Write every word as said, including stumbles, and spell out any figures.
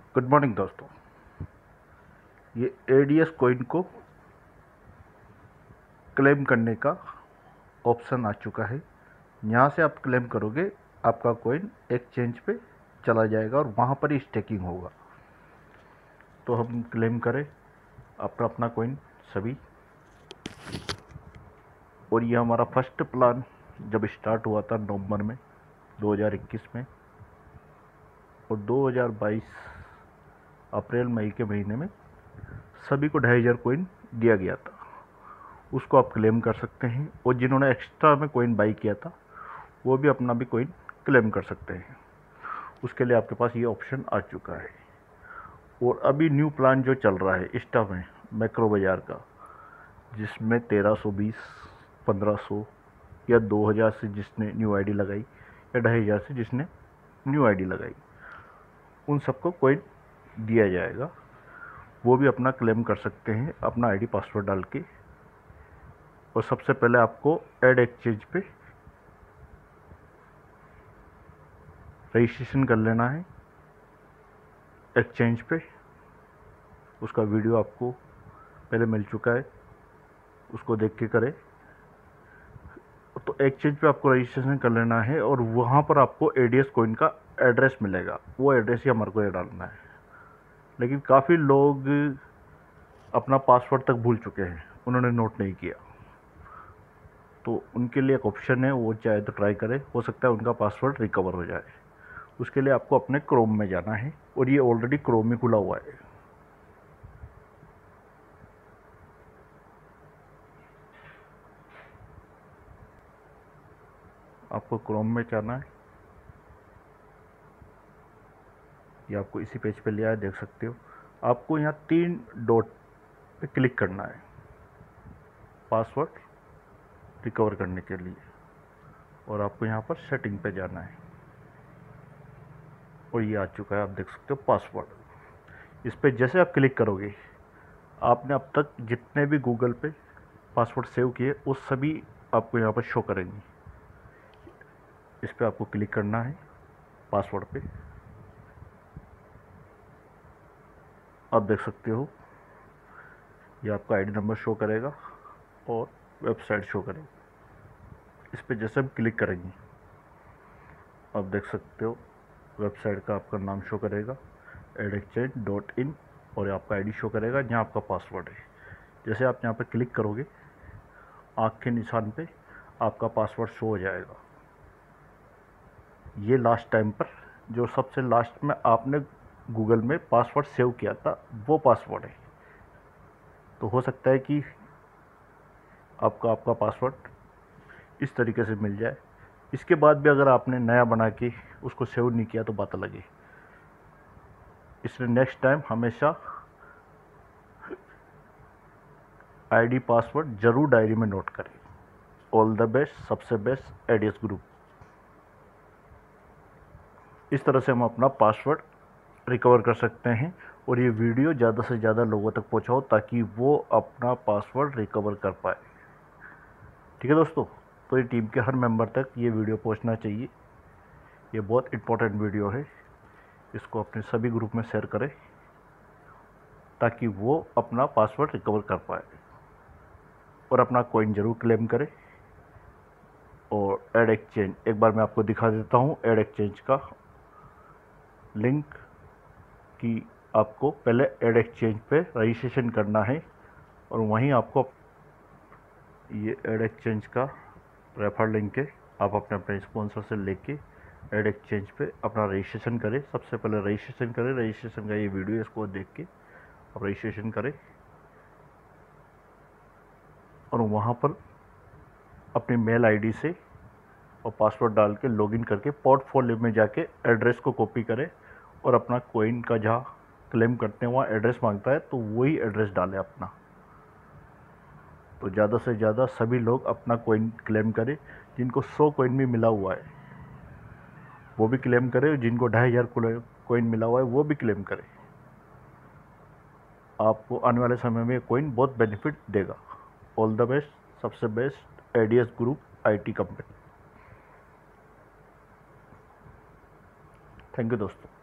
Good morning दोस्तों। ये ADS coin को क्लेम करने का ऑप्शन आ चुका है। यहाँ से आप क्लेम करोगे, आपका कॉइन एक्सचेंज पे चला जाएगा और वहाँ पर ही स्टेकिंग होगा। तो हम क्लेम करें अपना अपना कॉइन सभी। और ये हमारा फर्स्ट प्लान जब स्टार्ट हुआ था नवंबर में दो हज़ार इक्कीस में, और दो हज़ार बाईस अप्रैल मई के महीने में सभी को ढाई हज़ार कॉइन दिया गया था। उसको आप क्लेम कर सकते हैं, और जिन्होंने एक्स्ट्रा में कॉइन बाई किया था वो भी अपना भी कॉइन क्लेम कर सकते हैं। उसके लिए आपके पास ये ऑप्शन आ चुका है। और अभी न्यू प्लान जो चल रहा है इंस्टा में मैक्रो बाज़ार का, जिसमें तेरह सौ बीस, पंद्रह सौ या दो हज़ार से जिसने न्यू आईडी लगाई या ढाई हज़ार से जिसने न्यू आईडी लगाई, उन सबको कॉइन दिया जाएगा। वो भी अपना क्लेम कर सकते हैं अपना आईडी पासवर्ड डाल के। और सबसे पहले आपको ऐड एक्सचेंज पे रजिस्ट्रेशन कर लेना है एक्सचेंज पे। उसका वीडियो आपको पहले मिल चुका है, उसको देख के करें। तो एक्सचेंज पे आपको रजिस्ट्रेशन कर लेना है, और वहाँ पर आपको एडीएस कॉइन का एड्रेस मिलेगा। वो एड्रेस ही हमारे को ये डालना है। लेकिन काफ़ी लोग अपना पासवर्ड तक भूल चुके हैं, उन्होंने नोट नहीं किया। तो उनके लिए एक ऑप्शन है, वो चाहे तो ट्राई करें, हो सकता है उनका पासवर्ड रिकवर हो जाए। उसके लिए आपको अपने क्रोम में जाना है, और ये ऑलरेडी क्रोम में खुला हुआ है। आपको क्रोम में जाना है, ये आपको इसी पेज पे लिया है, देख सकते हो। आपको यहाँ तीन डॉट पे क्लिक करना है पासवर्ड रिकवर करने के लिए, और आपको यहाँ पर सेटिंग पे जाना है, और ये आ चुका है, आप देख सकते हो पासवर्ड। इस पर जैसे आप क्लिक करोगे, आपने अब तक जितने भी गूगल पे पासवर्ड सेव किए वो सभी आपको यहाँ पर शो करेंगी। इस पर आपको क्लिक करना है पासवर्ड पे। आप देख सकते हो ये आपका आईडी नंबर शो करेगा और वेबसाइट शो करेगी। इस पर जैसे हम क्लिक करेंगे, आप देख सकते हो वेबसाइट का आपका नाम शो करेगा एड एक्सचेंज डॉट इन, और आपका आईडी शो करेगा जहाँ आपका पासवर्ड है। जैसे आप यहाँ पर क्लिक करोगे, आँख के निशान पे आपका पासवर्ड शो हो जाएगा। ये लास्ट टाइम पर जो सबसे लास्ट में आपने गूगल में पासवर्ड सेव किया था वो पासवर्ड है। तो हो सकता है कि आपको आपका पासवर्ड इस तरीके से मिल जाए। इसके बाद भी अगर आपने नया बना के उसको सेव नहीं किया तो बात अलग है। इसलिए नेक्स्ट टाइम हमेशा आईडी पासवर्ड ज़रूर डायरी में नोट करें। ऑल द बेस्ट, सबसे बेस्ट एडीएस ग्रुप। इस तरह से हम अपना पासवर्ड रिकवर कर सकते हैं, और ये वीडियो ज़्यादा से ज़्यादा लोगों तक पहुंचाओ ताकि वो अपना पासवर्ड रिकवर कर पाए। ठीक है दोस्तों, तो ये टीम के हर मेंबर तक ये वीडियो पहुंचना चाहिए। ये बहुत इम्पोर्टेंट वीडियो है, इसको अपने सभी ग्रुप में शेयर करें ताकि वो अपना पासवर्ड रिकवर कर पाए और अपना कॉइन ज़रूर क्लेम करे। और एड एक्सचेंज एक बार मैं आपको दिखा देता हूँ। एड एक्सचेंज का लिंक कि आपको पहले एड एक्सचेंज पे रजिस्ट्रेशन करना है, और वहीं आपको ये एड एक्सचेंज का रेफर लिंक है। आप अपने अपने स्पॉन्सर से लेके एड एक्सचेंज पे अपना रजिस्ट्रेशन करें। सबसे पहले रजिस्ट्रेशन करें, रजिस्ट्रेशन का ये वीडियो इसको देख के आप रजिस्ट्रेशन करें, और वहाँ पर अपनी मेल आईडी से और पासवर्ड डाल के लॉगिन करके पोर्टफोलियो में जाके एड्रेस को कॉपी करें, और अपना कॉइन का जहाँ क्लेम करते हैं वहाँ एड्रेस मांगता है तो वही एड्रेस डालें अपना। तो ज़्यादा से ज़्यादा सभी लोग अपना कॉइन क्लेम करें। जिनको सौ कॉइन भी मिला हुआ है वो भी क्लेम करें, जिनको ढाई हज़ार कॉइन मिला हुआ है वो भी क्लेम करें। आपको आने वाले समय में कॉइन बहुत बेनिफिट देगा। ऑल द बेस्ट, सबसे best ADS group IT company. Thank you दोस्तों।